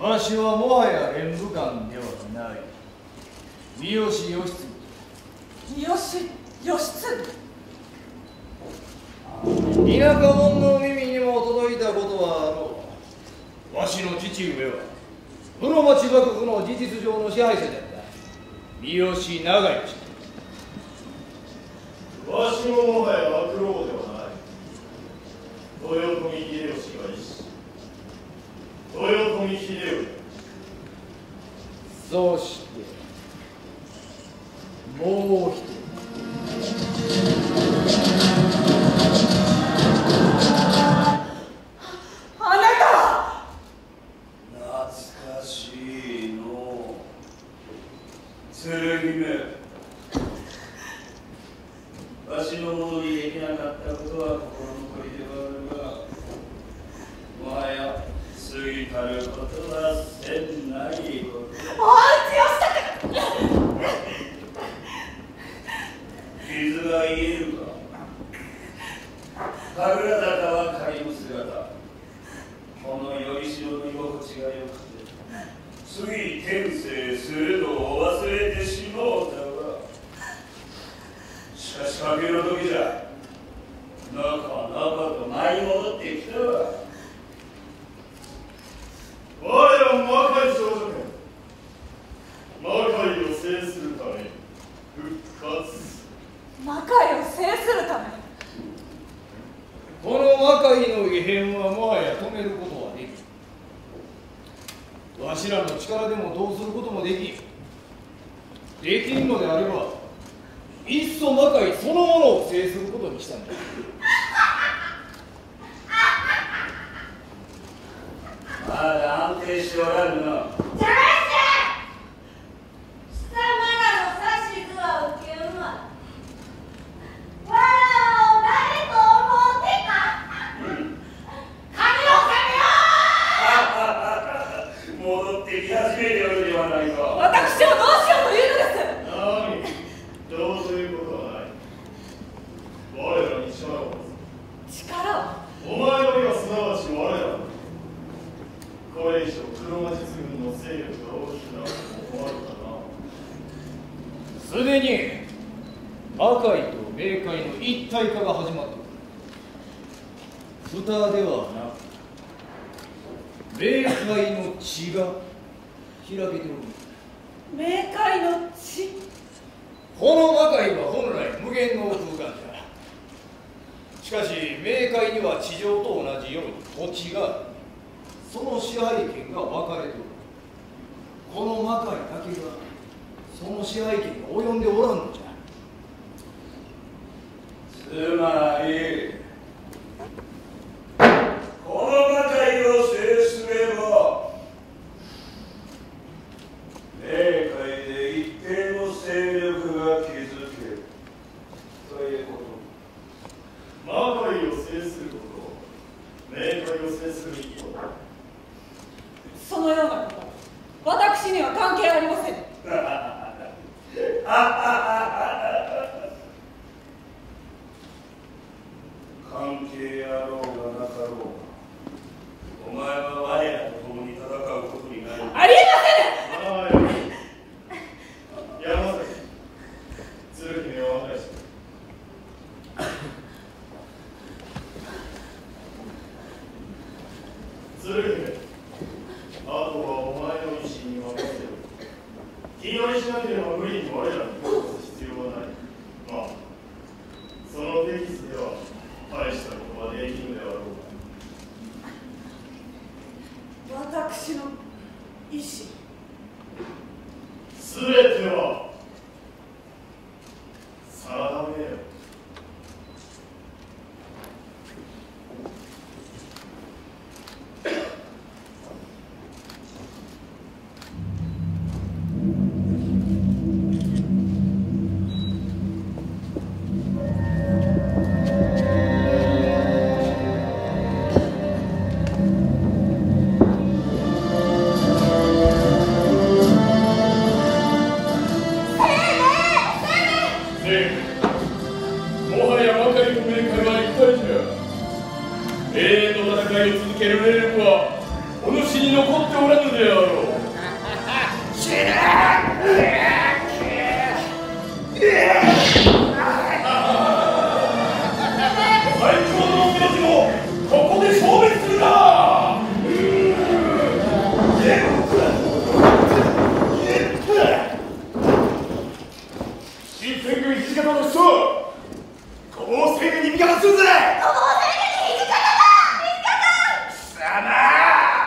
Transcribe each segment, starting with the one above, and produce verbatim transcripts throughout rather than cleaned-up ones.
わしはもはや連武官ではない。三好義継。 三好義継。 田舎者の耳にも届いたことはあろう。わしの父上は室町幕府の事実上の支配者であった三好長慶。 わしももはや幕老ではない。豊臣秀吉が一子。豊臣秀頼。 そしてもう一人。 あなた。 懐かしいの鶴姫。わしのものにできなかったことは心残りではあるが、もはや過ぎたることはせんないこと。 おうちよしたく。 傷が癒えるか。神楽坂は仮の姿。このよりしろの居心地がよくて、つい天性するのを忘れてしもうたが、しかしかける時じゃ、なかなかと舞い戻ってきたわ。 我ら魔界少女剣、魔界を制するため復活。 魔界を制するため。 この魔界の異変はもはや止めることはできん。わしらの力でもどうすることもできん。できんのであればいっそ魔界そのものを制することにしたんだ。 まだ安定しておらぬな。 邪魔して貴様らの指図は受けんわ。わらわを誰と思うてか。神を戻ってき始めておるではないか。 私をどうしようというのです。 何、どうということはない。我らに力を持つ。 力を。 お前の身はすなわち我ら。これ以上黒魔術軍の勢力が大きくなると思われたな。 すでに魔界と冥界の一体化が始まっている。蓋ではなく冥界の血が開けておる。 冥界の血。 この魔界は本来無限の空間じゃ。しかし冥界には地上と同じように土地がある。その支配権が分かれておる。この魔界だけがその支配権が及んでおらんのじゃ。 つまりこの魔界を制すれば冥界で一定の勢力が築けるということ。 魔界を制すること、冥界を制する意義は。 そのようなこと私には関係ありません。 関係あろうがなかろうが、お前は我らと共に戦うことになる。 ありえません。 はい。山崎、鶴姫を案内して。鶴姫、あとはお前の意志に任せる。気乗りしなければ無理に我らに動かす必要はない。まあ、そのテキストでは大したことはできぬであろうが。 私の意志。 すべては定めよ。 永遠の戦いを続ける霊力はお主に残っておらぬであろう。 死ね最強の命もここで消滅するな。新選組土方の人、こぼう生命に味方するぜ。 こぼう生命に土方だ。 貴様。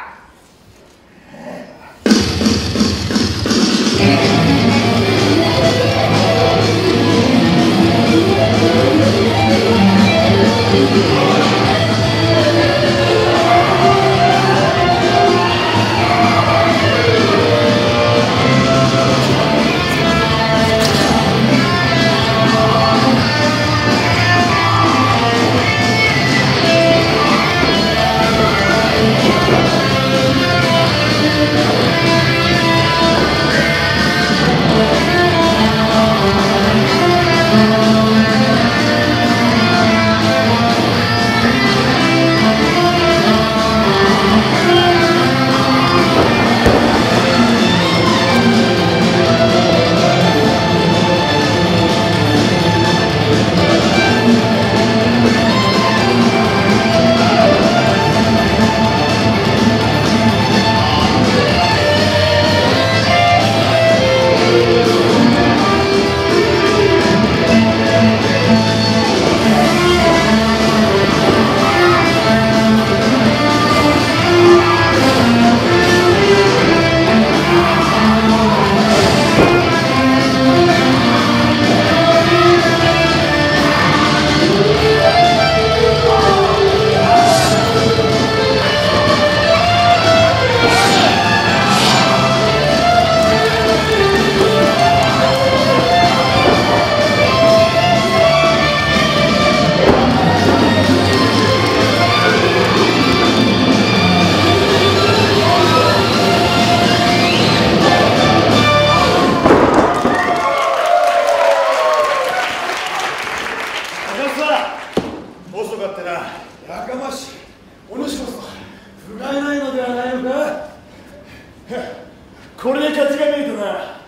遅かったな。 やかましい。お主こそ不甲斐ないのではないのか。 これで勝ちが見えたな。